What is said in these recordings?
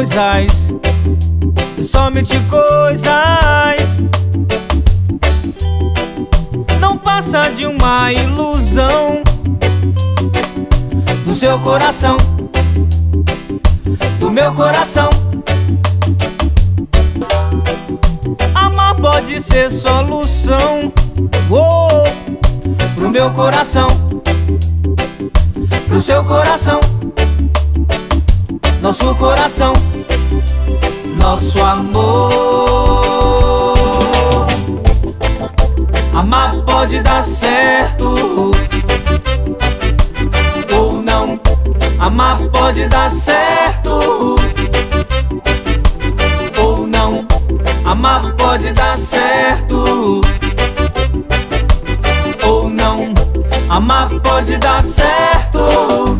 coisas, somente coisas. Não passa de uma ilusão do seu coração, do meu coração. Amar pode ser solução, oh, pro meu coração, pro seu coração, nosso coração, nosso amor. Amar pode dar certo ou não. Amar pode dar certo ou não. Amar pode dar certo ou não. Amar pode dar certo.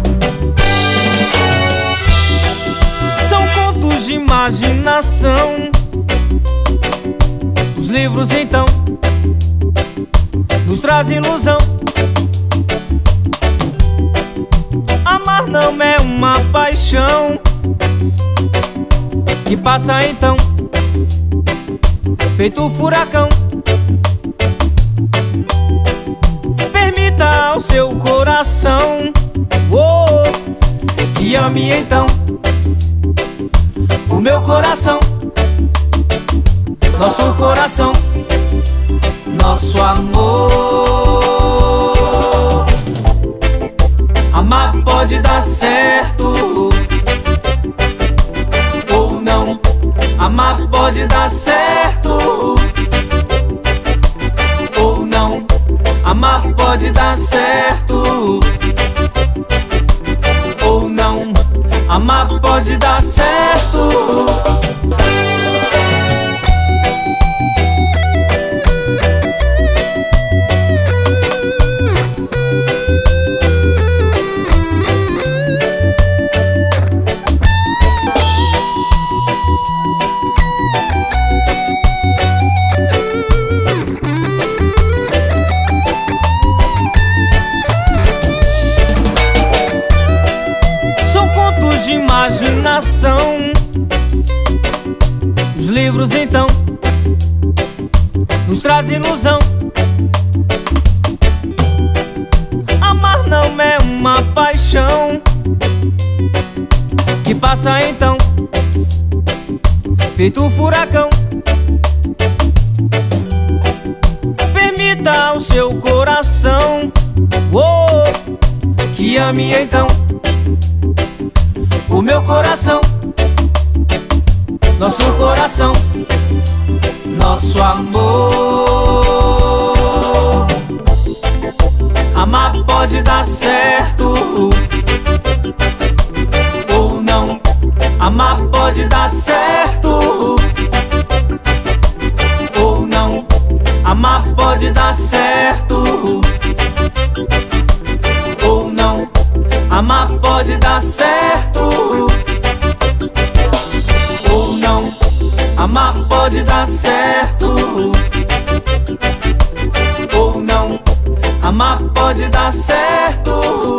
São contos de imaginação. Os livros então nos trazem ilusão. Amar não é uma paixão que passa então feito furacão. Permita ao seu coração, oh, que ame então o meu coração, nosso coração, nosso amor. Amar pode dar certo ou não. Amar pode dar certo ou não. Amar pode dar certo ou não. Amar pode dar certo. De imaginação. Os livros então nos trazem ilusão. Amar não é uma paixão que passa então feito furacão. Permita ao seu coração, oh, que ame então o meu coração, nosso coração, nosso amor. Amar pode dar certo ou não. Amar pode dar certo ou não. Amar pode dar certo ou não. Amar pode dar certo ou não. Amar pode dar certo ou não. Amar pode dar certo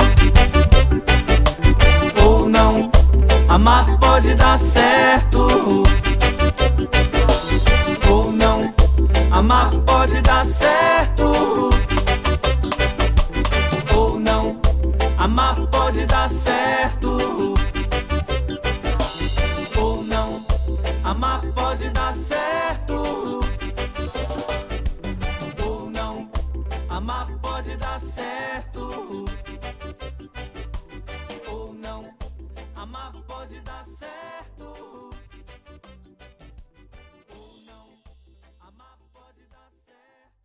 ou não. Amar pode dar certo ou não. Amar pode dar certo ou não. Amar pode dar certo ou não. Amar pode dar certo ou não. Amar pode dar certo ou não. Amar pode dar certo ou não. Amar pode dar certo.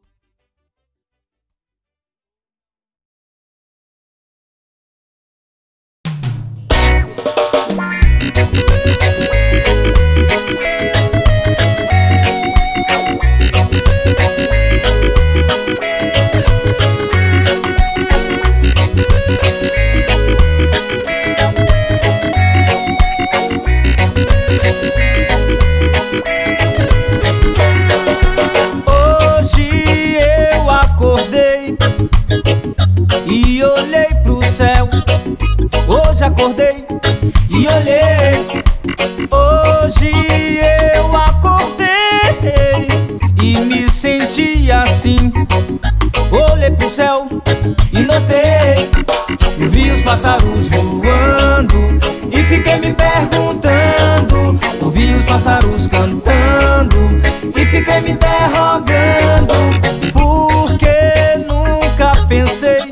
Hoje eu acordei e olhei pro céu. Hoje acordei e olhei Hoje eu acordei e me senti assim. Olhei pro céu e notei, eu vi os pássaros voando e fiquei me perguntando. Ouvi os pássaros cantando e fiquei me interrogando. Porque nunca pensei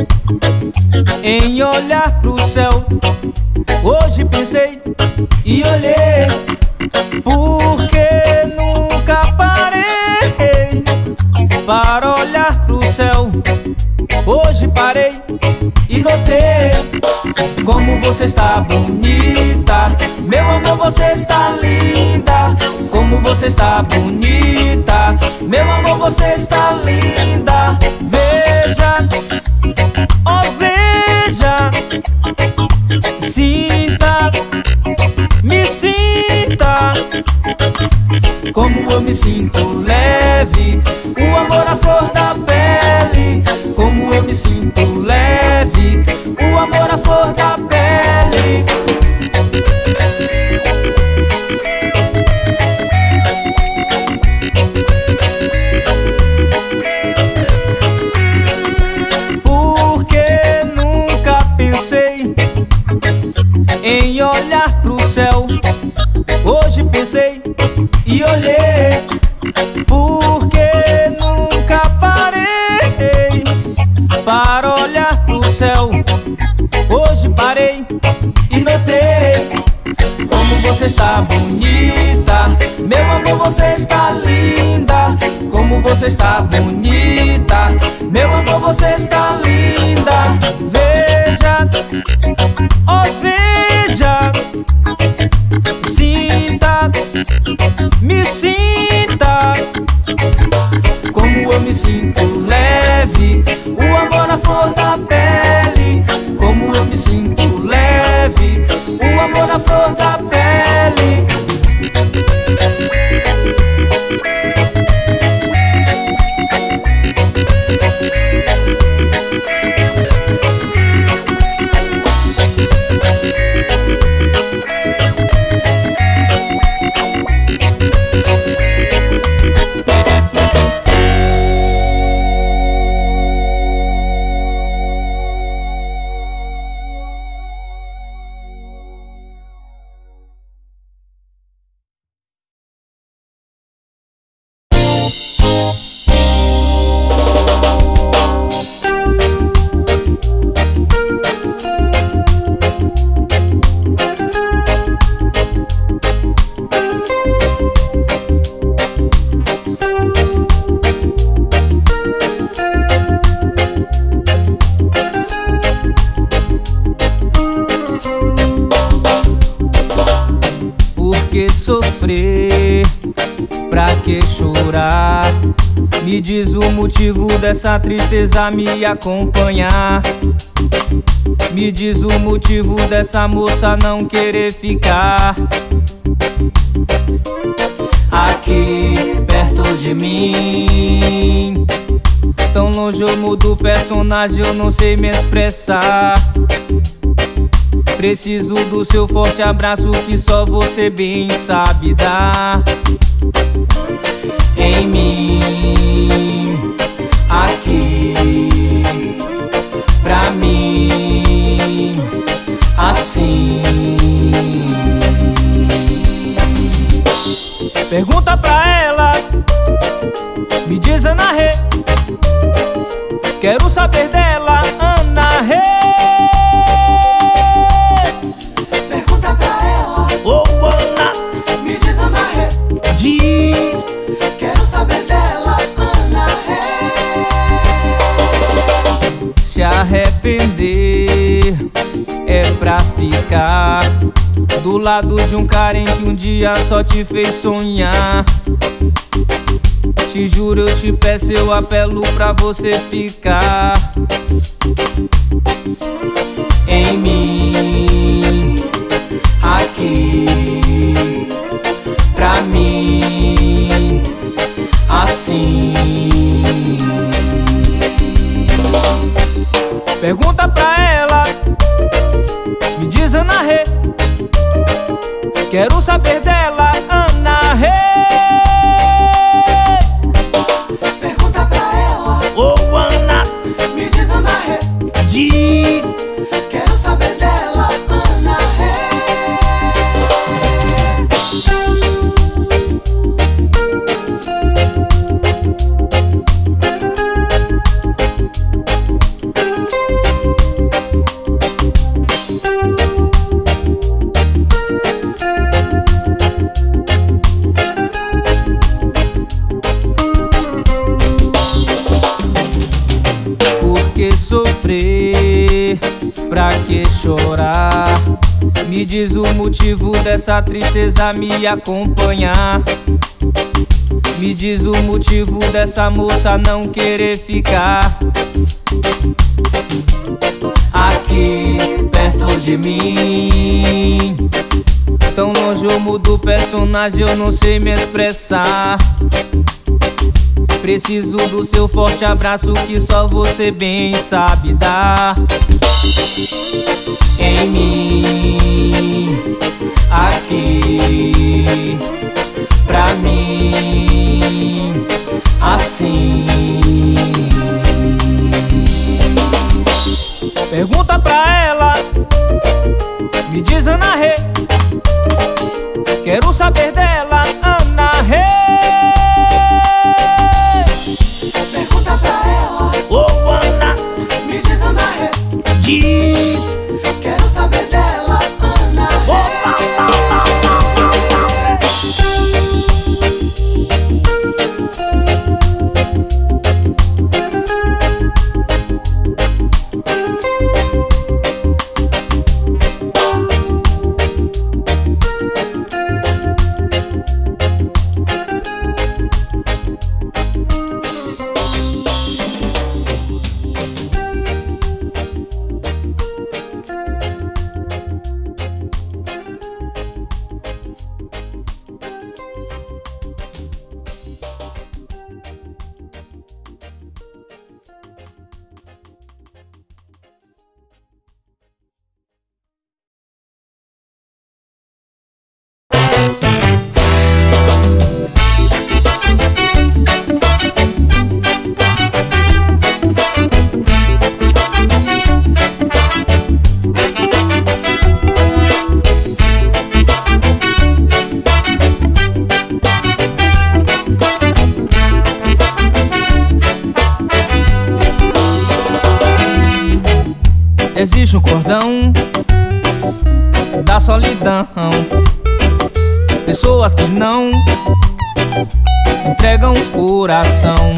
em olhar pro céu. Hoje pensei e olhei. Porque nunca parei para olhar pro céu. Hoje parei e notei como você está bonita. Meu amor, você está linda. Como você está bonita. Meu amor, você está linda. Veja, oh veja, sinta, me sinta. Como eu me sinto leve, o amor à flor da pele. Como eu me sinto leve, o amor à flor da pele. Porque nunca pensei em olhar pro céu. Hoje pensei e olhei. Porque nunca parei para olhar pro céu. Hoje parei e notei como você está bonita. Meu amor, você está linda. Como você está bonita. Meu amor, você está linda. Veja, oh veja, sinta, me sinta. Como eu me sinto leve, o amor à flor da pele. Como eu me sinto leve, o amor à flor da pele. Sofrer, pra que chorar? Me diz o motivo dessa tristeza me acompanhar. Me diz o motivo dessa moça não querer ficar aqui perto de mim. Tão longe eu mudo o personagem, eu não sei me expressar. Preciso do seu forte abraço que só você bem sabe dar. Em mim, aqui, pra mim, assim. Pergunta pra ela, me diz Ana Rê. Quero saber dela, Ana Rê. Oh, Ana, me diz Ana Rê. Diz, quero saber dela, Ana Rê. Se arrepender é pra ficar do lado de um cara em que um dia só te fez sonhar. Te juro, eu te peço, eu apelo pra você ficar em mim, aqui, pra mim, assim. Pergunta pra ela, me diz Ana Rê. Quero saber dela, Ana Rei. Pergunta pra ela. Ô Ana, me diz, Ana Rei. Diz. Quero saber dela, Ana Rei. Sofrer, pra que chorar? Me diz o motivo dessa tristeza me acompanhar. Me diz o motivo dessa moça não querer ficar aqui perto de mim. Tão longe eu mudo o personagem, eu não sei me expressar. Preciso do seu forte abraço que só você bem sabe dar. Em mim, aqui, pra mim, assim. Pergunta pra ela, me diz, Ana Rei. Quero saber dela, Ana Rei. Pergunta pra ela. Ô Ana, me diz, Ana Rei. Diz. Quero saber dela, Ana Rei. Existe um cordão da solidão, pessoas que não entregam o coração.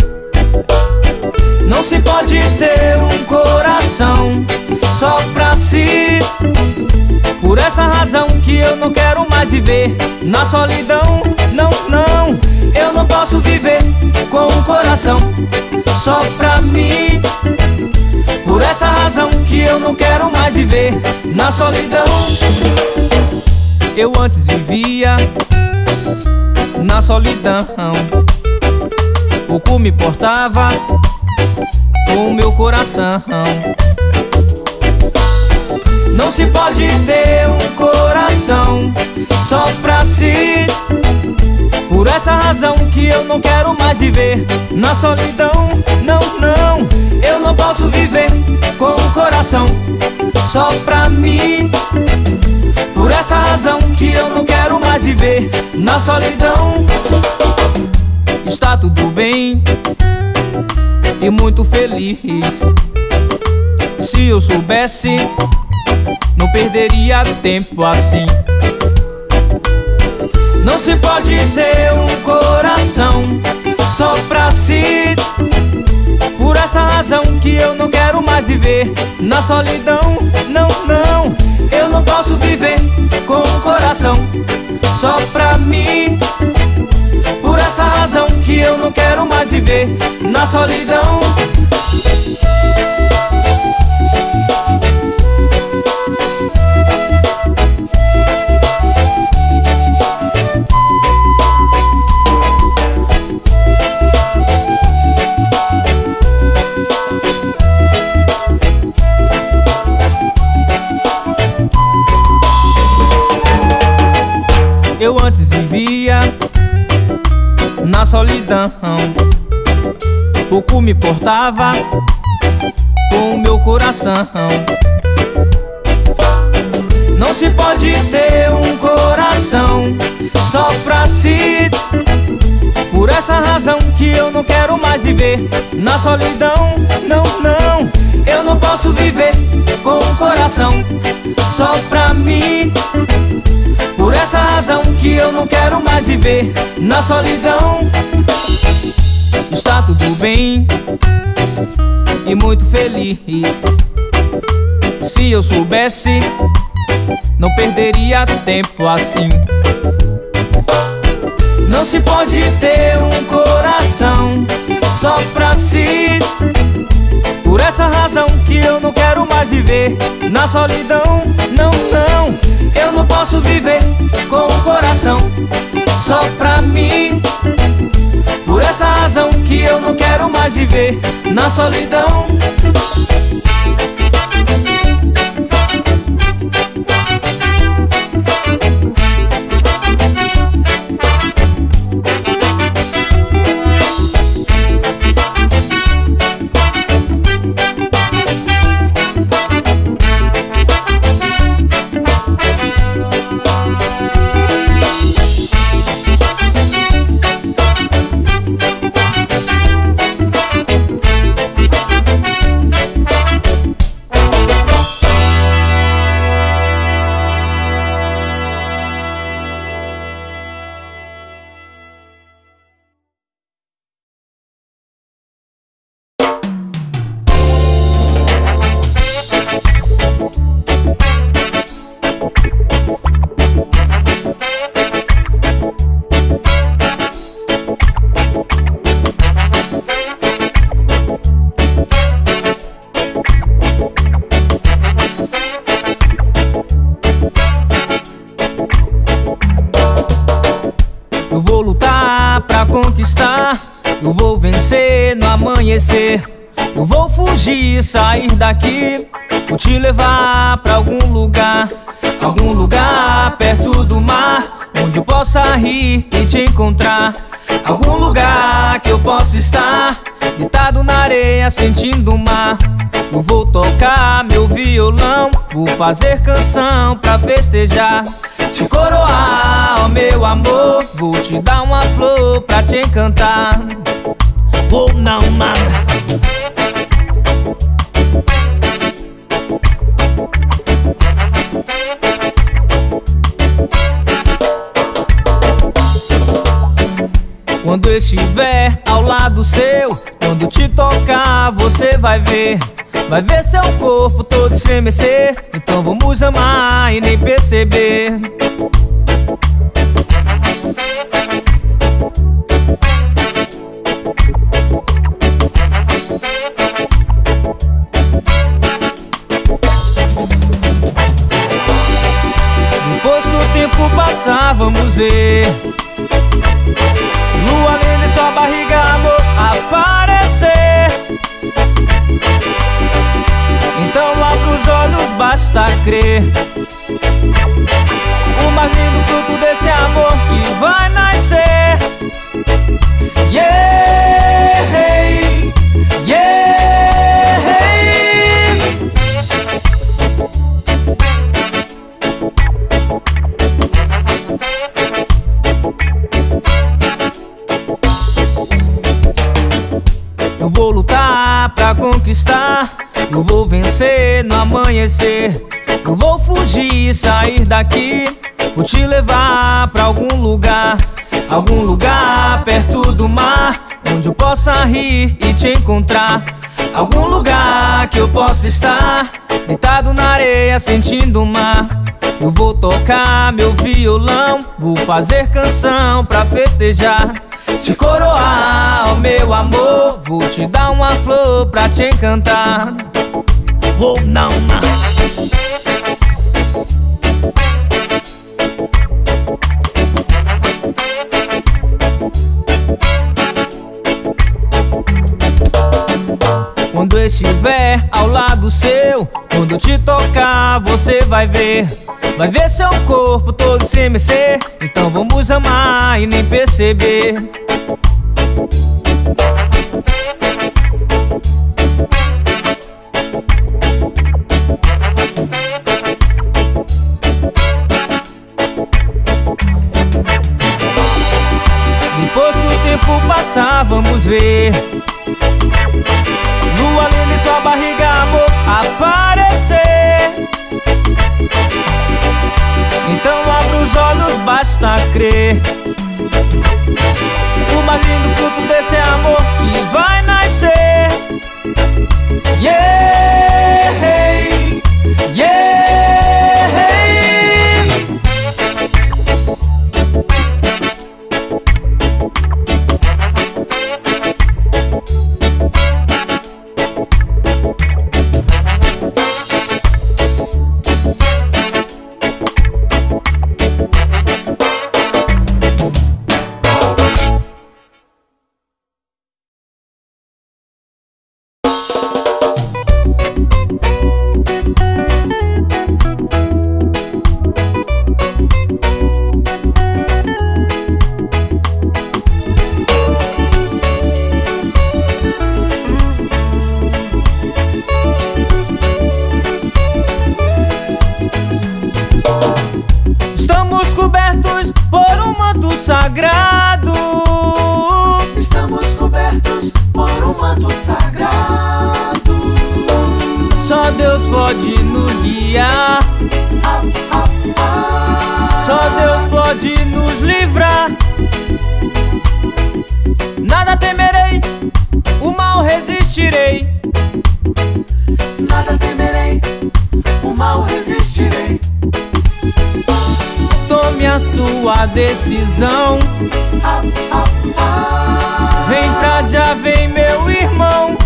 Não se pode ter um coração só pra si. Por essa razão que eu não quero mais viver na solidão. Não, não, eu não posso viver com um coração só pra mim. Por essa razão que eu não quero mais viver na solidão. Eu antes vivia na solidão, pouco me importava com o meu coração. Não se pode ter um coração só pra si. Por essa razão que eu não quero mais viver na solidão. Não, não, eu não posso viver com um coração só pra mim. Por essa razão que eu não quero mais viver na solidão. Está tudo bem e muito feliz. Se eu soubesse, não perderia tempo assim. Não se pode ter um coração só pra si. Por essa razão que eu não quero mais viver na solidão. Não, não, eu não posso viver com um coração só pra mim. Por essa razão que eu não quero mais viver na solidão. Eu antes vivia na solidão, pouco me importava com o meu coração. Não se pode ter um coração só pra si. Por essa razão que eu não quero mais viver na solidão, não, não. Eu não posso viver com um coração só pra mim. Por essa razão que eu não quero mais viver na solidão. Está tudo bem e muito feliz. Se eu soubesse, não perderia tempo assim. Não se pode ter um coração só pra si. Por essa razão que eu não quero mais viver na solidão, não, não. Eu não posso viver com um coração só pra mim. Por essa razão que eu não quero mais viver na solidão. Eu vou lutar pra conquistar, eu vou vencer no amanhecer. Eu vou fugir, sair daqui, vou te levar pra algum lugar perto do mar, onde eu possa rir e te encontrar. Algum lugar que eu possa estar deitado na areia, sentindo o mar. Eu vou tocar meu violão, vou fazer canção pra festejar. te coroar, ó meu amor. Vou te dar uma flor pra te encantar. Ou não, nada. Quando eu estiver ao lado seu, quando te tocar, você vai ver seu corpo todo estremecer. Então vamos amar e nem perceber. Depois que o tempo passar, vamos ver lua linda em sua barriga, amor, aparecer. Então abra os olhos, basta crer. O mais lindo fruto desse amor que vai nascer. Yeah, yeah. Eu vou lutar pra conquistar, eu vou vencer no amanhecer. Eu vou fugir, sair daqui, vou te levar pra algum lugar perto do mar, onde eu possa rir e te encontrar. Algum lugar que eu possa estar deitado na areia, sentindo o mar. Eu vou tocar meu violão, vou fazer canção pra festejar. te coroar, ó meu amor. Vou te dar uma flor pra te encantar. Ou não, não. Quando eu estiver ao lado seu, quando eu te tocar, você vai ver Vai ver seu corpo todo sem mexer, então vamos amar e nem perceber. Depois que o tempo passar, vamos ver lua linda em sua barriga, amor, aparecer. Então abra os olhos, basta crer. O mais lindo fruto desse amor que vai nascer. Yeah, yeah. Sagrado. Estamos cobertos por um manto sagrado. Só Deus pode nos guiar. Só Deus pode nos livrar. Nada temerei, o mal resistirei. Nada temerei, o mal resistirei. Tome a sua decisão. Vem pra já, vem meu irmão.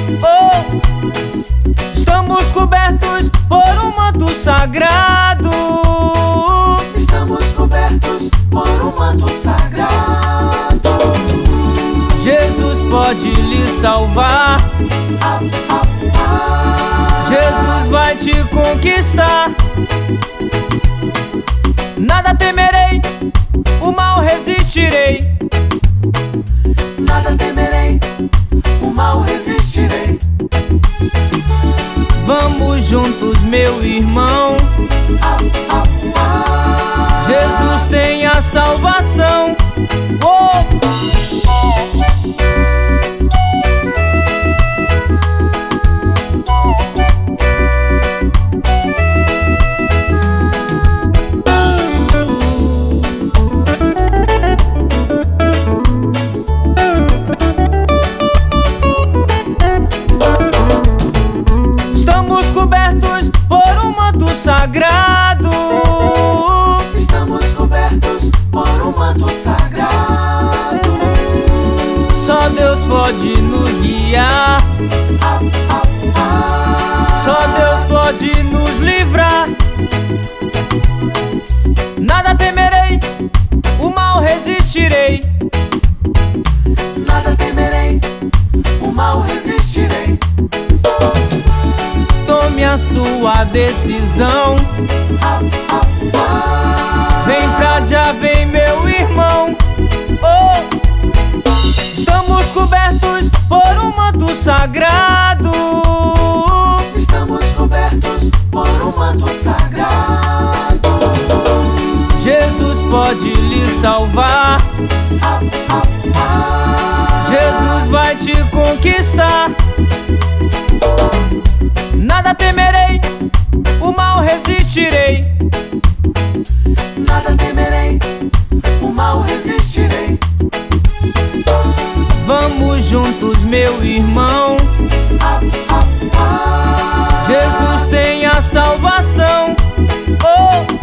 Oh! Estamos cobertos por um manto sagrado. Estamos cobertos por um manto sagrado. Jesus pode lhe salvar. Jesus vai te conquistar. Nada temerei, o mal resistirei. Nada temerei, o mal resistirei. Vamos juntos, meu irmão. Jesus tem a salvação. Oh! Sagrado. Estamos cobertos por um manto sagrado. Só Deus pode nos guiar. Só Deus pode nos livrar. Nada temerei, o mal resistirei. Nada temerei, o mal resistirei. Tome a sua decisão. Vem pra já, vem meu irmão. Oh! Estamos cobertos por um manto sagrado. Estamos cobertos por um manto sagrado. Jesus pode lhe salvar. Jesus vai te conquistar. Nada temerei, o mal resistirei. Nada temerei, o mal resistirei. Vamos juntos, meu irmão. Jesus tem a salvação. Oh!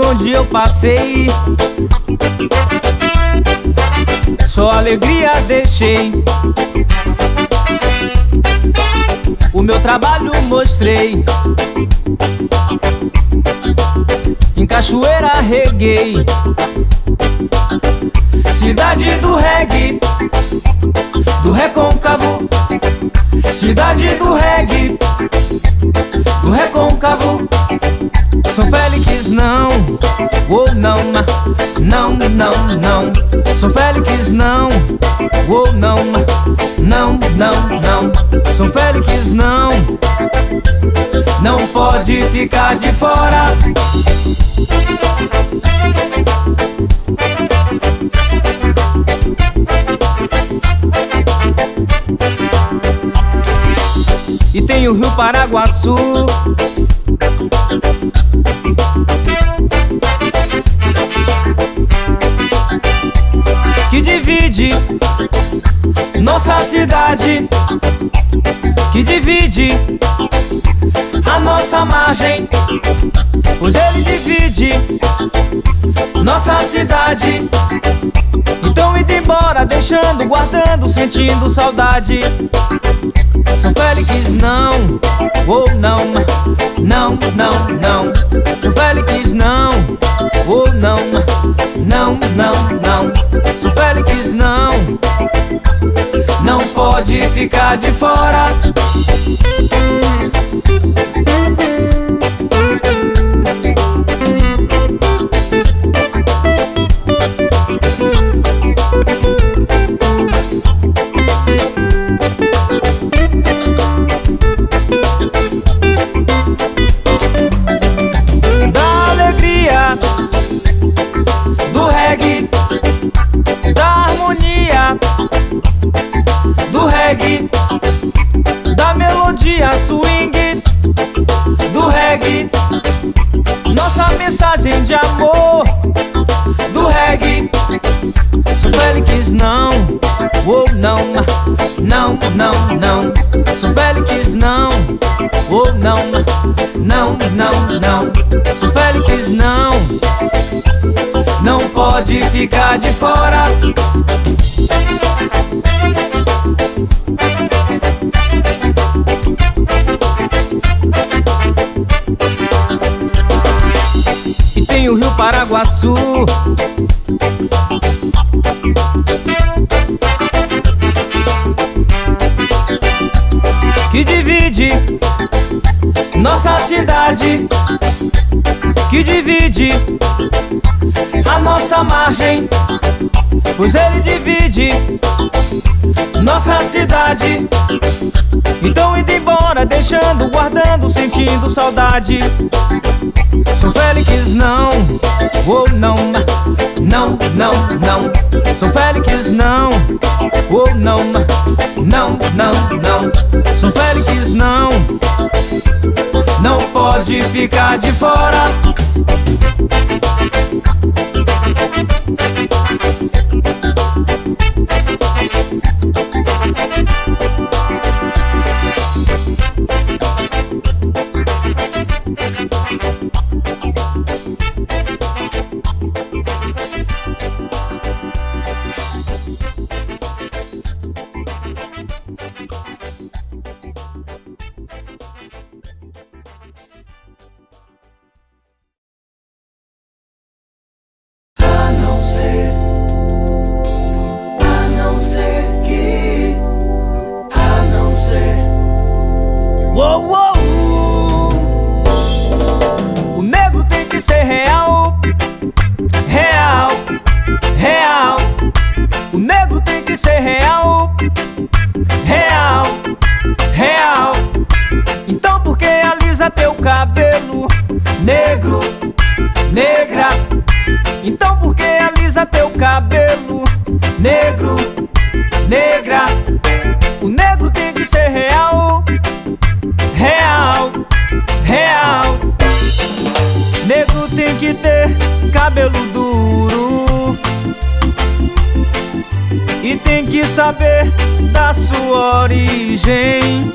onde eu passei, só alegria deixei. O meu trabalho mostrei, em Cachoeira reguei. Cidade do reggae, do Recôncavo. Cidade do reggae, do Recôncavo. São Félix não, oh não, não, não, não. São Félix não, oh não, não, não, não. São Félix não, não pode ficar de fora. E tem o Rio Paraguaçu, que divide nossa cidade, que divide a nossa margem. pois ele divide nossa cidade. Então indo embora, deixando, guardando, sentindo saudade. São Félix não, oh não, não, não, não. São Félix não, oh não, não, não, não. São Félix não, não pode ficar de fora. da melodia swing, do reggae, nossa mensagem de amor, do reggae. São Félix não, oh não, não, não, não. São Félix não, oh não, não, não, não. São Félix não, não pode ficar de fora. E tem o Rio Paraguaçu, que divide nossa cidade, que divide a nossa margem, pois ele divide nossa cidade. Então indo embora, deixando, guardando, sentindo saudade. São Félix não, oh não, não, não, não. São Félix não, oh não, não, não, não. São Félix não, não pode ficar de fora. Uou, uou. O negro tem que ser real, real, real. o negro tem que ser real, real, real. então por que alisa teu cabelo? Negro, negra, Então por que alisa teu cabelo? negro, negra. O negro tem que ser real, real, real. negro tem que ter cabelo duro e tem que saber da sua origem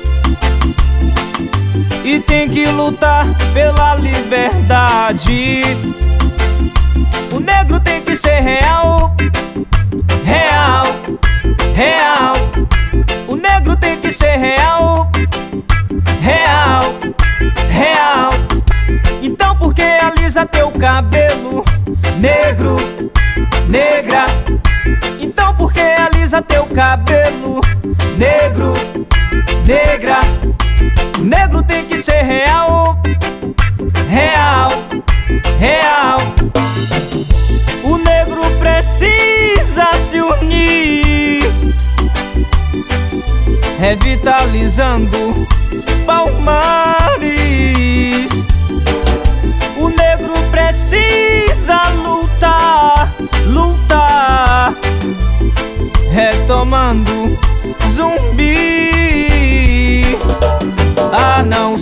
e tem que lutar pela liberdade O negro tem que ser real, real, real. O negro tem que ser real, real, real. Então por que alisa teu cabelo? Negro, negra. Então por que alisa teu cabelo? Negro, negra. O negro tem que ser real, real, real. O negro precisa se unir, revitalizando Palmares. O negro precisa lutar, lutar, retomando Zumbi. A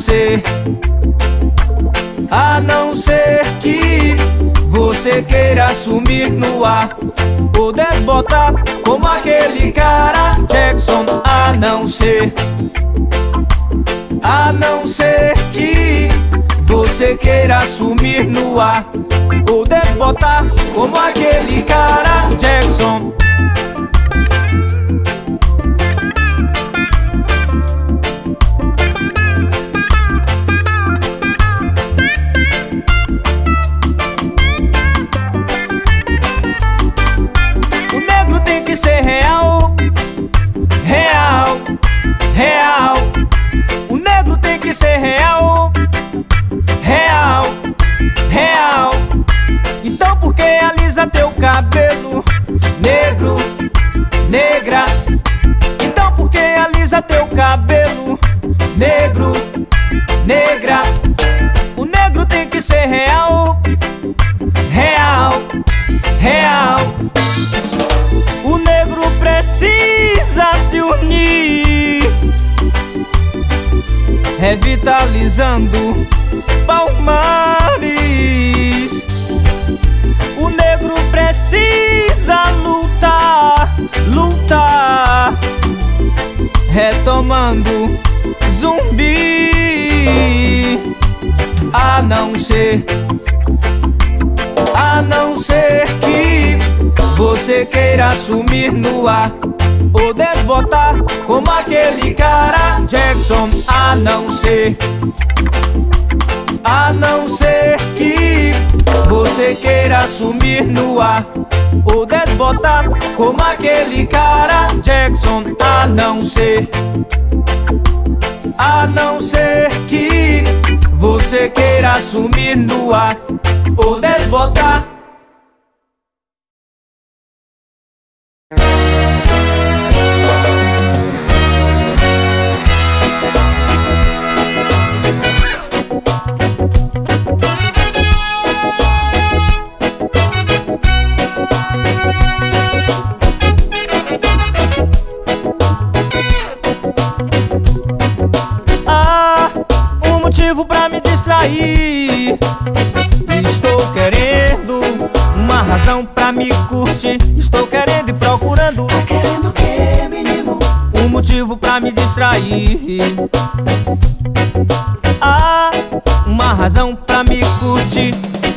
não ser que você queira sumir no ar, poder botar como aquele cara Jackson. A não ser que você queira sumir no ar, poder botar como aquele cara Jackson. O negro tem que ser real, real, real. O negro tem que ser real, real, real. Então por que alisa teu cabelo? Negro, negra. Então por que alisa teu cabelo? Negro, negra. O negro tem que ser real, real, real. O negro precisa se unir, revitalizando Palmares. O negro precisa lutar, lutar, retomando Zumbi. A não ser que você queira sumir no ar, poder botar como aquele cara Jackson. A não ser que você queira sumir no ar, poder botar como aquele cara Jackson. A não ser que você queira sumir no ar, poder botar. Pra me distrair, estou querendo uma razão pra me curtir. Estou querendo e procurando. Tá querendo o quê, menino? Um motivo pra me distrair. Ah, uma razão pra me curtir.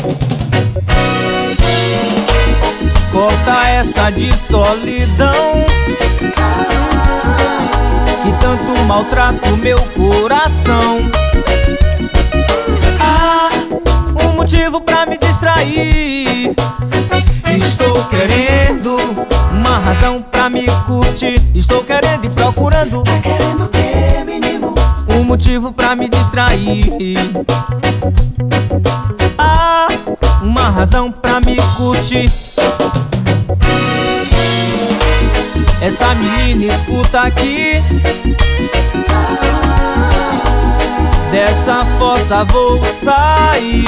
Corta essa de solidão que tanto maltrata o meu coração. Um motivo pra me distrair. Estou querendo uma razão pra me curtir. Estou querendo e procurando. Tá querendo o quê, menino? Um motivo pra me distrair. Ah, uma razão pra me curtir. Essa menina escuta aqui. Dessa fossa vou sair.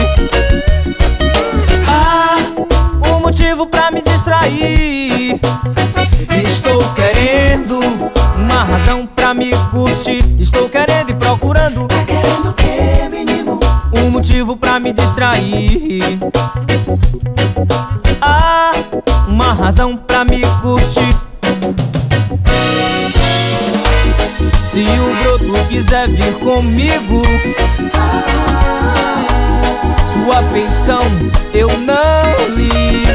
Ah, um motivo pra me distrair. Estou querendo uma razão pra me curtir. Estou querendo e procurando. Tá querendo o quê, menino? Um motivo pra me distrair. Ah, uma razão pra me curtir. Se o broto quiser vir comigo, sua pensão eu não ligo.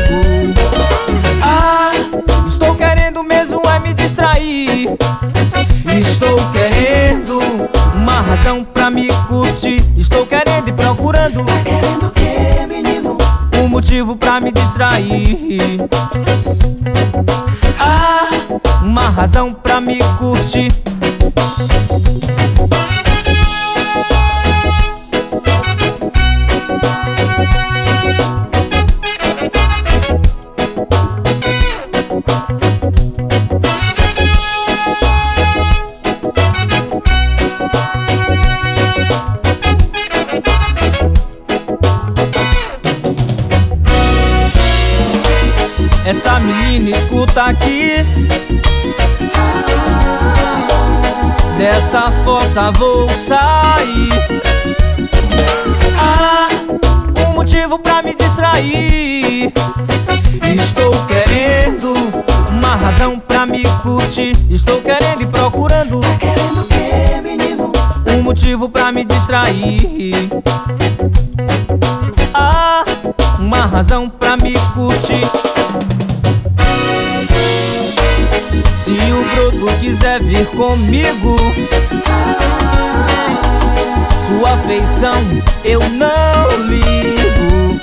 distrair. Estou querendo uma razão pra me curtir. Estou querendo e procurando. Tá querendo o quê, menino? Um motivo pra me distrair. Ah, uma razão pra me curtir. Essa menina escuta aqui. Dessa força vou sair. Um motivo pra me distrair. estou querendo uma razão pra me curtir. Estou querendo e procurando. Tá querendo o quê, menino? Um motivo pra me distrair. Uma razão pra me curtir. Se o broto quiser vir comigo, sua afeição eu não ligo.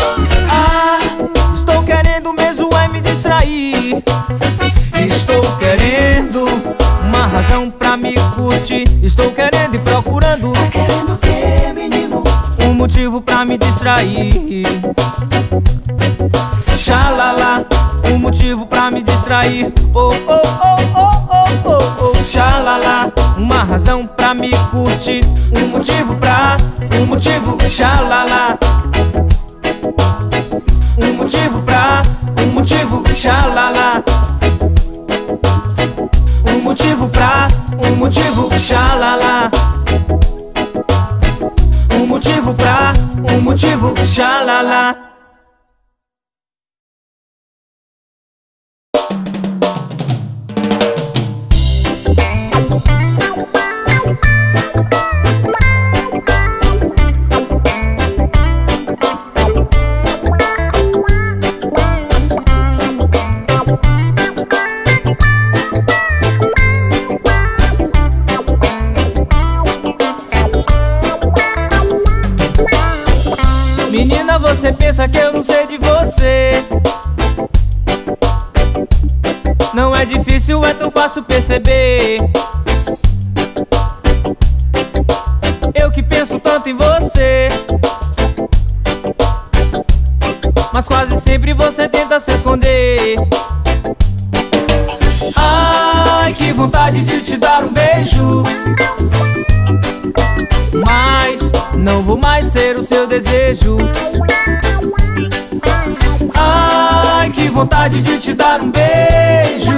Estou querendo mesmo é me distrair. estou querendo uma razão pra me curtir. Estou querendo e procurando. Tá querendo o quê, menino? Um motivo pra me distrair. Xalala, um motivo pra me distrair. Oh, oh, oh, oh, oh, oh, oh. Xalala, uma razão pra me curtir. Um motivo, Xalala, um motivo, xalala, um motivo, xalala, um motivo, xalala. Menina, você pensa que eu não sei de você. Não é difícil, é tão fácil perceber. Eu que penso tanto em você, mas quase sempre você tenta se esconder. Ai, que vontade de te dar um beijo, mas não vou mais ser o seu desejo. ai, que vontade de te dar um beijo,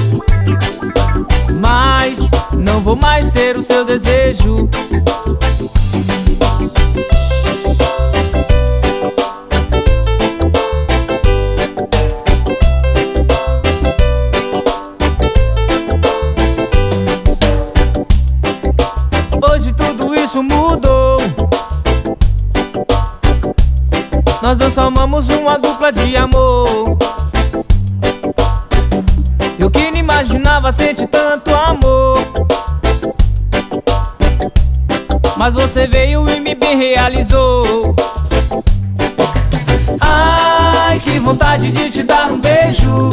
mas não vou mais ser o seu desejo. Hoje tudo isso mudou. Nós não somos uma dupla de amor. Eu que não imaginava sentir tanto amor, mas você veio e me bem realizou. ai, que vontade de te dar um beijo,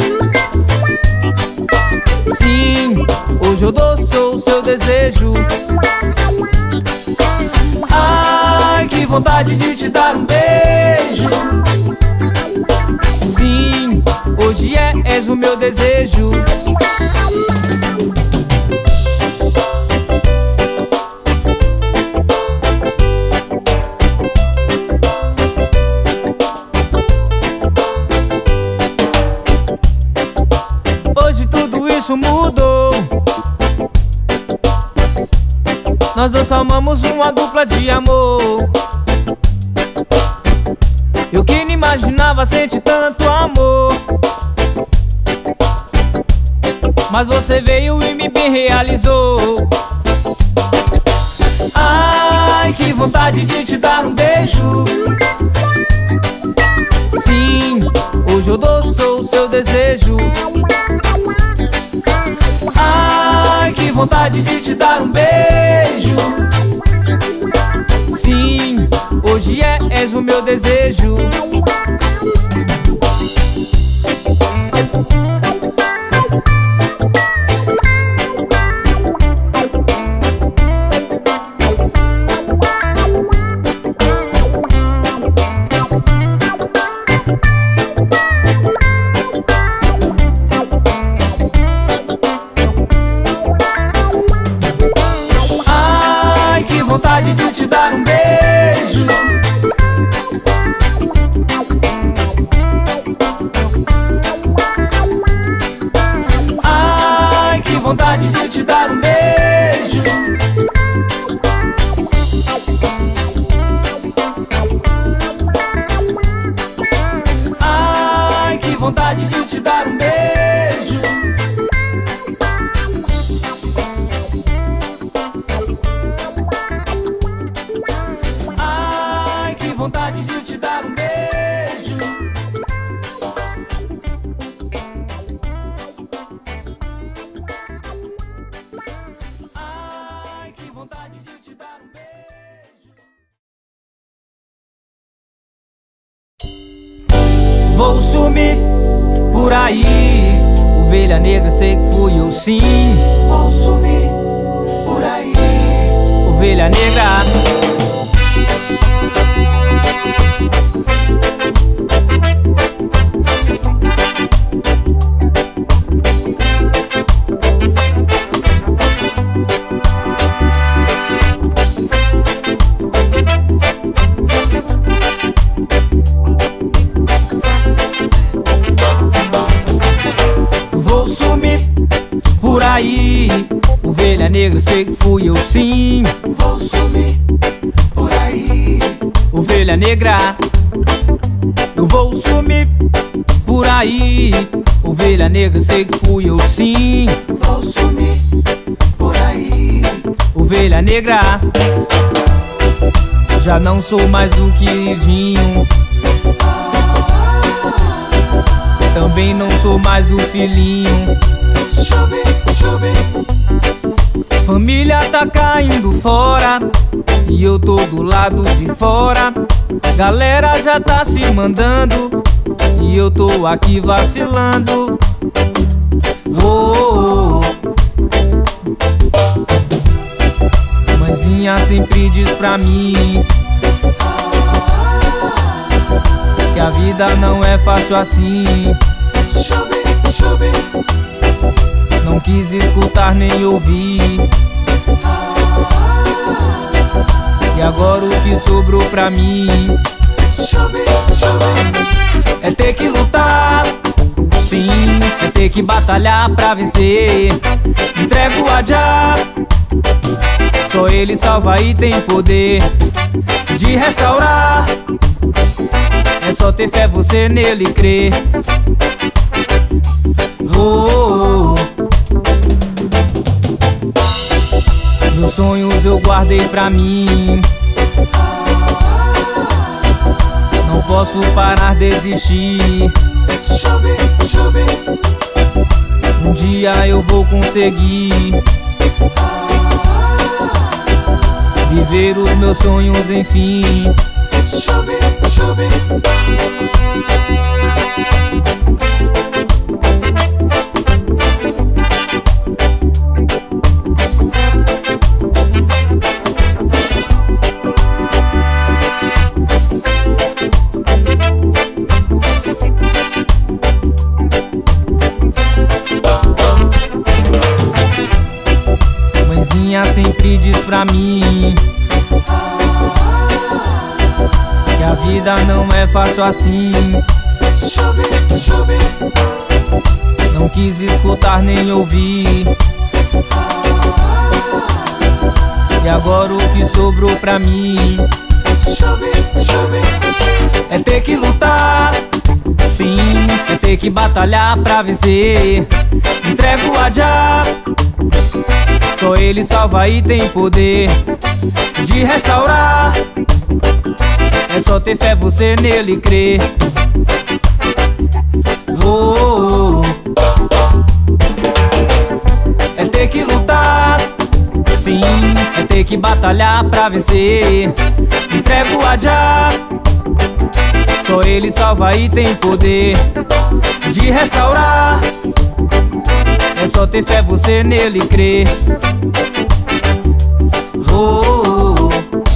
Sim, hoje eu sou o seu desejo. ai, que vontade de te dar um beijo, Sim, hoje és o meu desejo. Hoje tudo isso mudou. Nós não somos uma dupla de amor. Eu que não imaginava sentir tanto amor, mas você veio e me bem realizou. ai, que vontade de te dar um beijo, Sim, hoje eu sou o seu desejo. vontade de te dar um beijo. Sim, hoje és o meu desejo. Vontade de te dar um beijo. Ai, que vontade de te dar um beijo. Ai, que vontade de te dar um beijo. Vontade de te dar um beijo. Ai, que vontade de te dar um beijo. Vou sumir por aí. Ovelha negra, sei que fui eu sim. Vou sumir por aí. Ovelha negra. Vou sumir Por aí, ovelha negra, sei que fui eu sim. Vou sumir por aí. Ovelha negra, eu vou sumir por aí. Ovelha negra, sei que fui eu sim. Vou sumir por aí. Ovelha negra, já não sou mais o queridinho. Também não sou mais o filhinho. Família tá caindo fora e eu tô do lado de fora. Galera já tá se mandando e eu tô aqui vacilando. Oh, Mãezinha sempre diz pra mim que a vida não é fácil assim. Não quis escutar nem ouvir. E agora o que sobrou pra mim é ter que lutar. Sim, é ter que batalhar pra vencer. Entrego a Jah, só ele salva e tem poder de restaurar. É só ter fé, você nele crer. Oh, meus sonhos eu guardei pra mim. Não posso parar, desistir. Um dia eu vou conseguir viver os meus sonhos, enfim. Mãezinha sempre diz pra mim que a vida não é fácil assim. Não quis escutar nem ouvir. E agora o que sobrou pra mim é ter que lutar. Sim, é ter que batalhar pra vencer. Entrego a Jah, só ele salva e tem poder de restaurar. É só ter fé, você nele crer. Oh, é ter que lutar. assim é ter que batalhar pra vencer. Entrego a Jah, só ele salva e tem poder de restaurar. É só ter fé, você nele crer. Oh, oh, oh.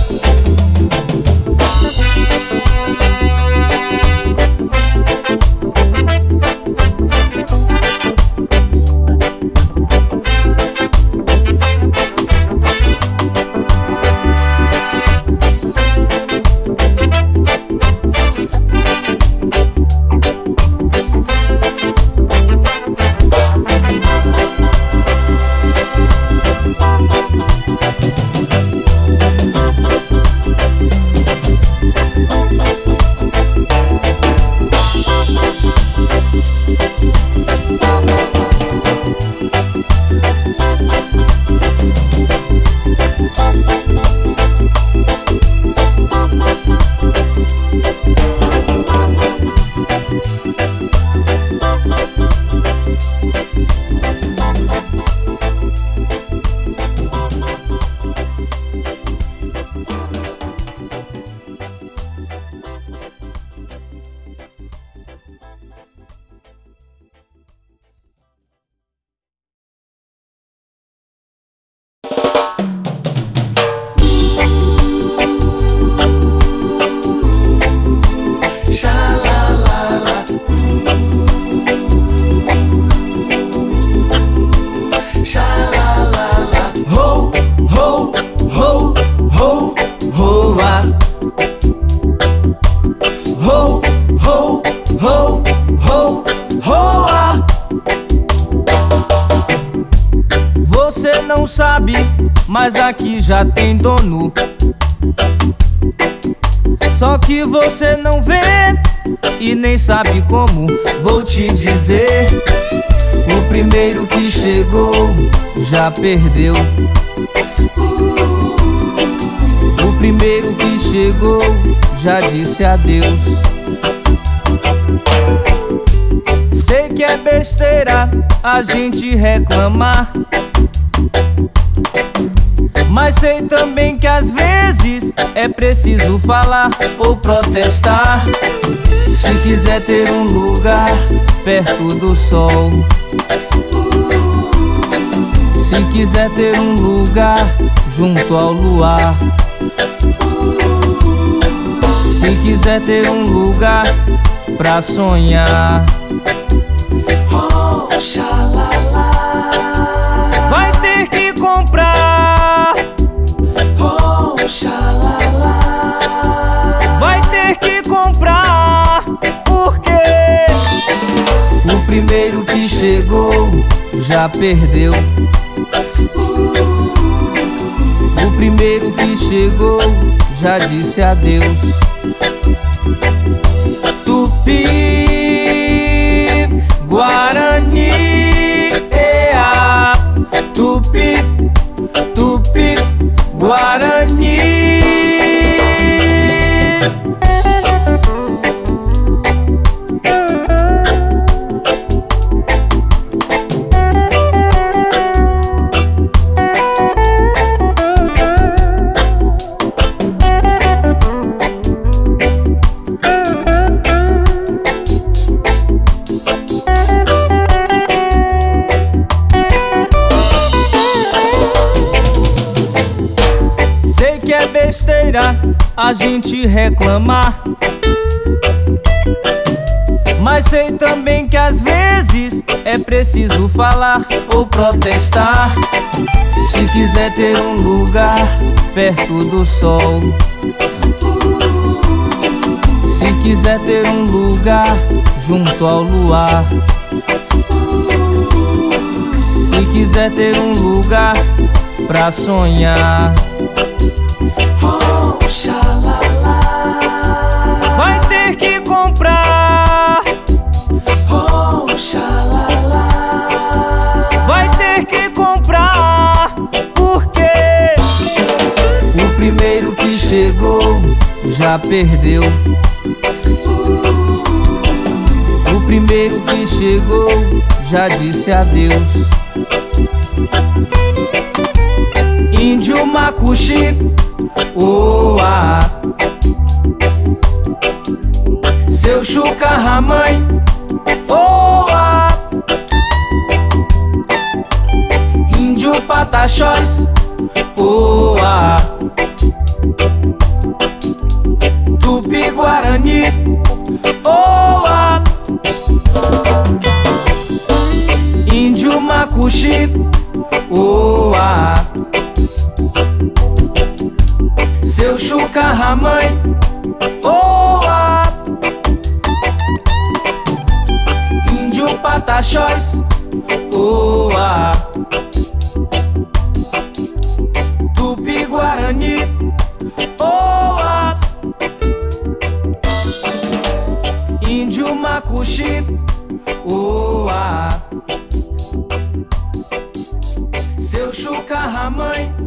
Você não sabe, mas aqui já tem dono. Só que você não vê e nem sabe como. Vou te dizer, o primeiro que chegou já perdeu. O primeiro que chegou já disse adeus. Sei que é besteira a gente reclamar, mas sei também que às vezes é preciso falar ou protestar, se quiser ter um lugar perto do sol. Se quiser ter um lugar junto ao luar. Se quiser ter um lugar pra sonhar. Oh, xalala. Vai ter que comprar. Oh, xalala. Vai ter que comprar. Porque o primeiro que chegou já perdeu. O primeiro que chegou já disse adeus. Tupi, Guarani, ea. Tupi, Tupi, Guarani. Besteira a gente reclamar, mas sei também que às vezes é preciso falar ou protestar, se quiser ter um lugar perto do sol. Se quiser ter um lugar junto ao luar. Se quiser ter um lugar pra sonhar. Oh, xalala. Vai ter que comprar. Oh, xalala. Vai ter que comprar. Porque o primeiro que chegou já perdeu. O primeiro que chegou já disse adeus. índio macuxi, oa. Seu chuca ramãe, oa. Índio pataxós, oa. Tupi guarani, oa. Índio macuxi, oa. Seu chuca ramãe, oa. Índio pataxós, oa. Tupi guarani, oa. Índio macuxi, oa. Seu chuca ramãe,